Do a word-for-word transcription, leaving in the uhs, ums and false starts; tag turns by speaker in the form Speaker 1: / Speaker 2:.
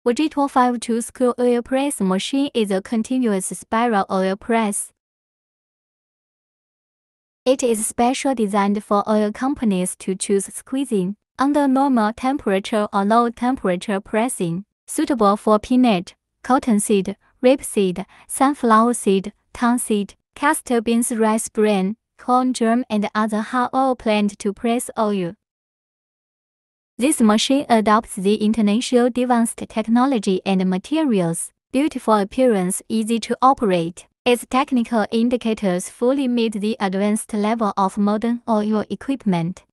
Speaker 1: D Z Y two fifty-two Screw oil press machine is a continuous spiral oil press. It is specially designed for oil companies to choose squeezing under normal temperature or low temperature pressing, suitable for peanut, cottonseed, rapeseed, sunflower seed, tonseed, castor beans, rice bran, corn germ, and other hard oil plant to press oil. This machine adopts the international advanced technology and materials, beautiful appearance, easy to operate. Its technical indicators fully meet the advanced level of modern oil equipment.